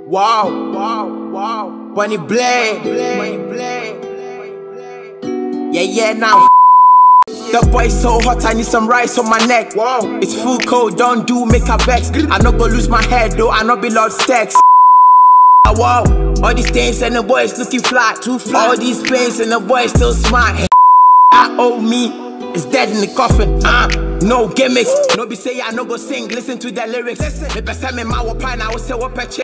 Wow, wow, wow. Bunny Blade. Yeah, now. The boy's so hot, I need some rice on my neck. Wow. It's full cold, don't do make a vex. I not go lose my head though, I not be Lord Stacks. Wow, all these things and the boys looking flat. Too flat. All these pains and the boys still smart. I owe me, it's dead in the coffin. No gimmicks, no be say I no go sing. Listen to the lyrics. If I say me my pine, I will say what